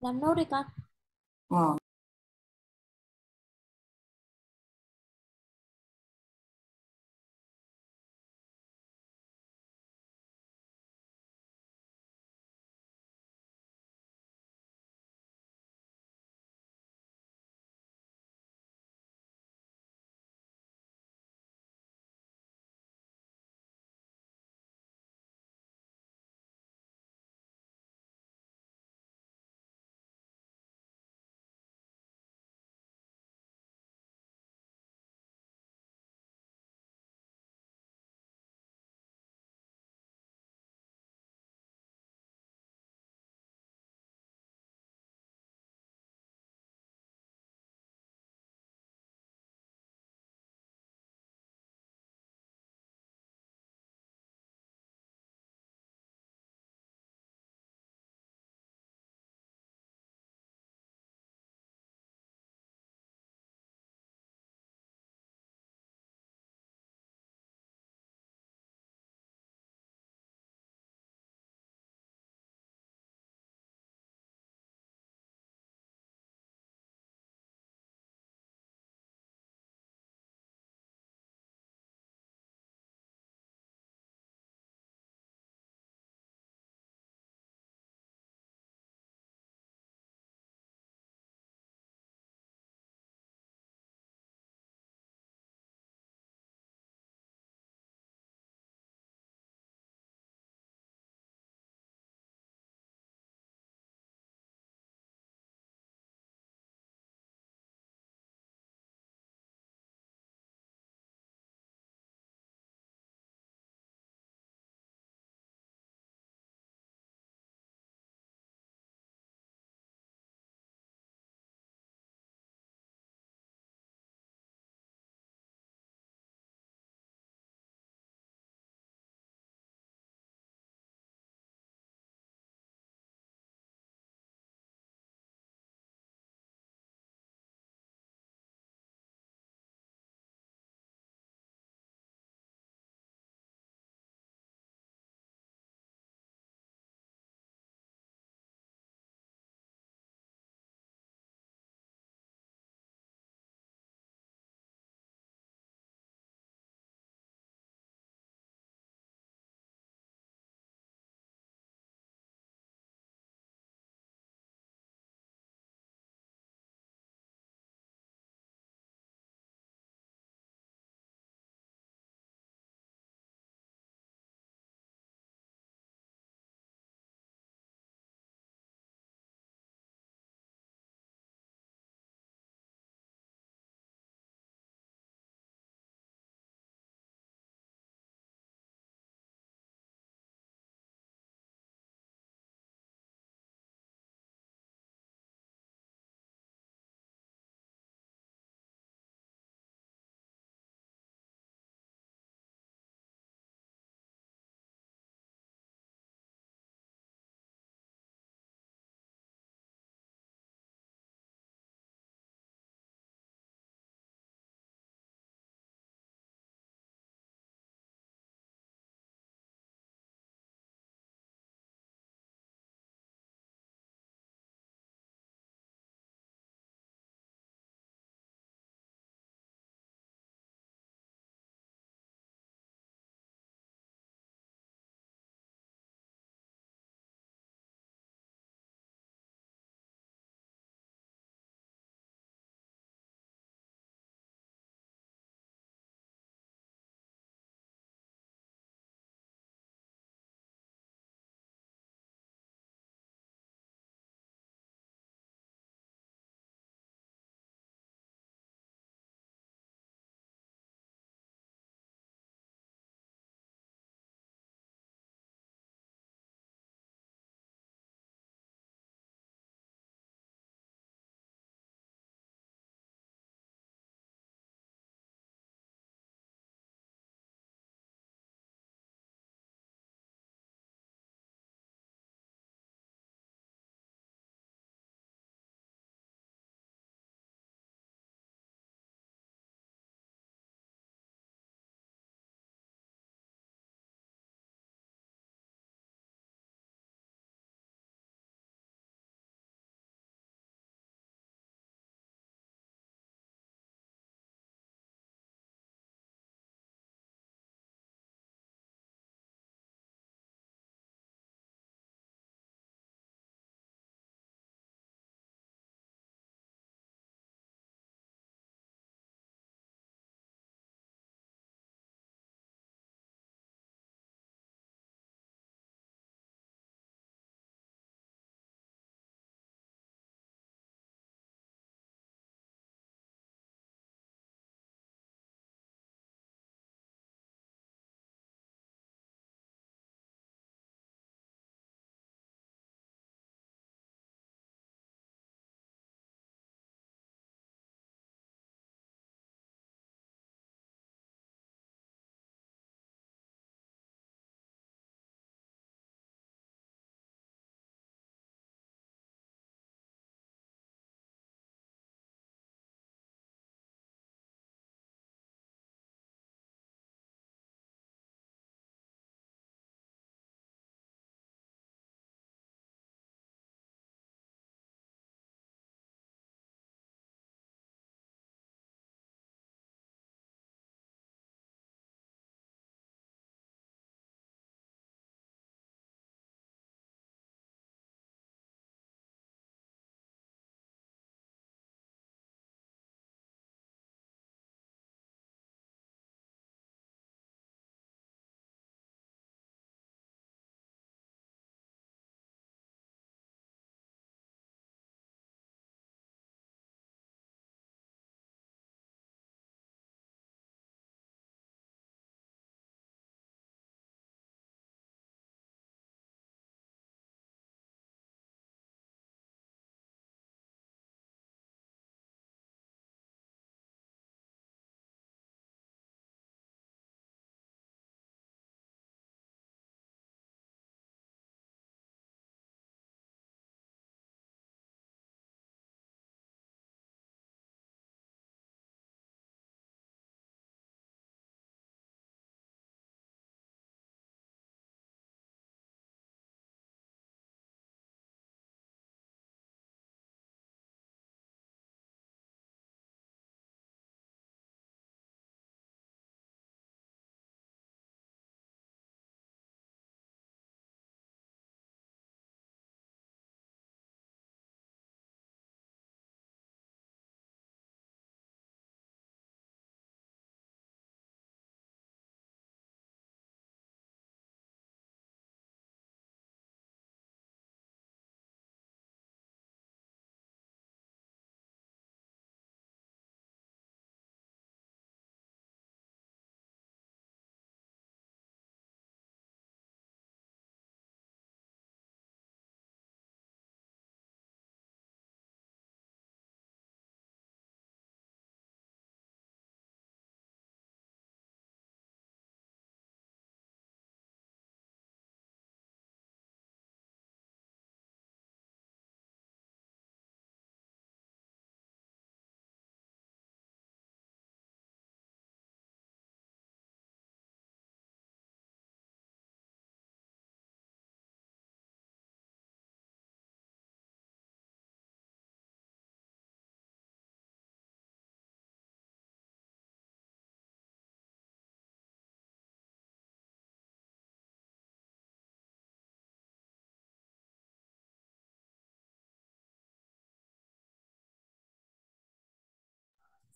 Làm nốt đi con. Ờ.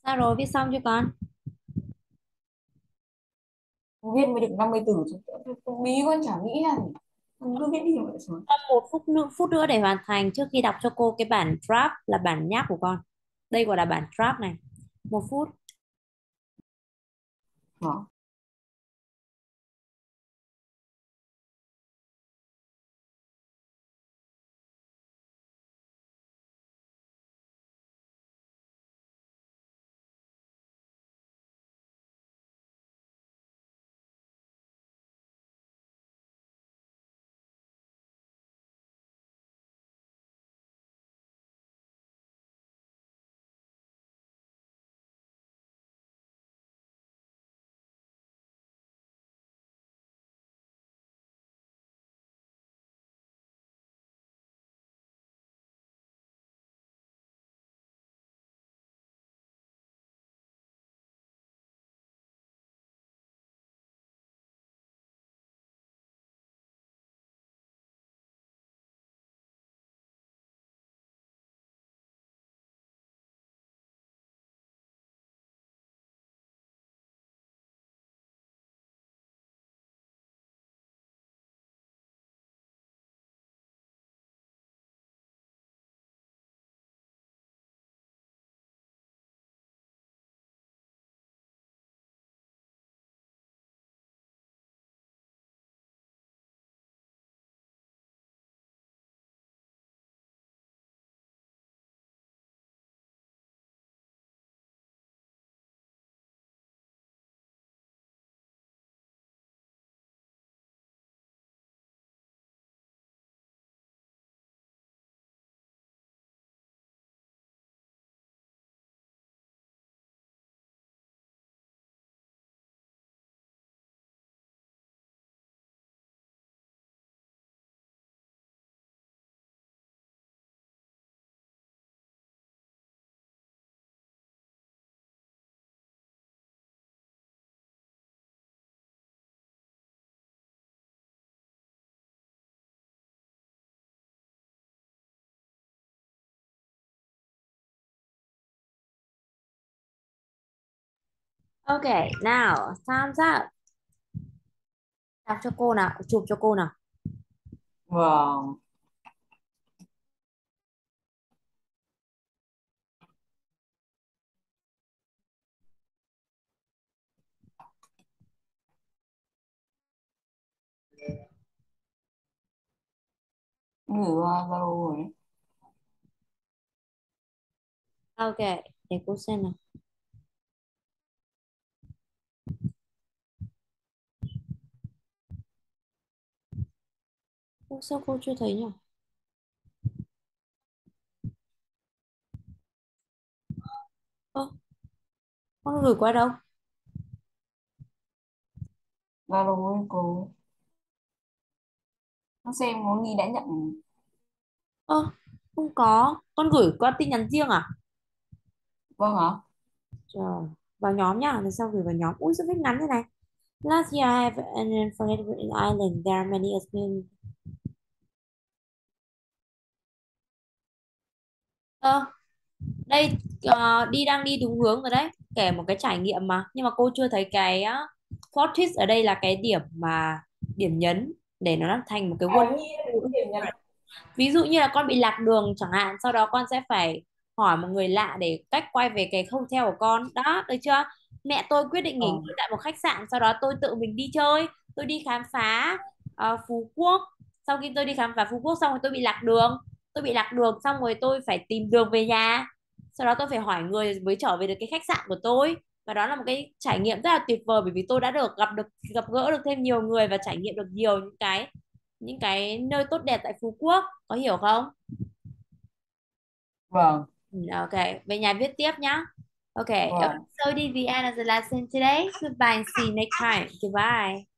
Sao rồi, viết xong chưa con? Viết mới được 50 từ chứ bí con chả nghĩ ra gì. Con cứ viết đi mà lại xuống. Còn một phút nữa để hoàn thành trước khi đọc cho cô cái bản draft là bản nháp của con. Đây gọi là bản draft này. 1 phút. Đó. Ok, nào, time's up. Đọc cho cô nào, chụp cho cô nào. Vâng. Gửi qua Zalo rồi đấy. Ok, để cô xem nào. Ô, sao cô chưa thấy nhỉ? Ơ, con gửi qua đâu? Zalo với cô. Nó xem có nghi đã nhận. Ơ, không có. Con gửi qua tin nhắn riêng à? Vâng ạ. Trời, vào nhóm nhá, lần sau gửi vào nhóm. Ui, sao viết ngắn thế này? Last year I have an unforgettable island. There are many experiences. Ơ, đây đi đang đi đúng hướng rồi đấy, kể một cái trải nghiệm mà, nhưng mà cô chưa thấy cái plot twist ở đây là cái điểm mà điểm nhấn để nó thành một cái À, world. ghi ra được cái điểm nhấn. Ví dụ như là con bị lạc đường chẳng hạn, sau đó con sẽ phải hỏi một người lạ để cách quay về cái hotel của con đó, được chưa? Mẹ tôi quyết định nghỉ Vâng. ngơi tại một khách sạn, sau đó tôi tự mình đi chơi, tôi đi khám phá Phú Quốc. Sau khi tôi đi khám phá Phú Quốc xong rồi tôi bị lạc đường xong rồi tôi phải tìm đường về nhà, sau đó tôi phải hỏi người mới trở về được cái khách sạn của tôi. Và đó là một cái trải nghiệm rất là tuyệt vời, bởi vì tôi đã gặp gỡ được thêm nhiều người và trải nghiệm được nhiều những cái nơi tốt đẹp tại Phú Quốc, có hiểu không? Vâng. Ừ, ok, về nhà viết tiếp nhá. Ok, Vâng. so this is the end of the lesson today. Goodbye and see you next time. Goodbye.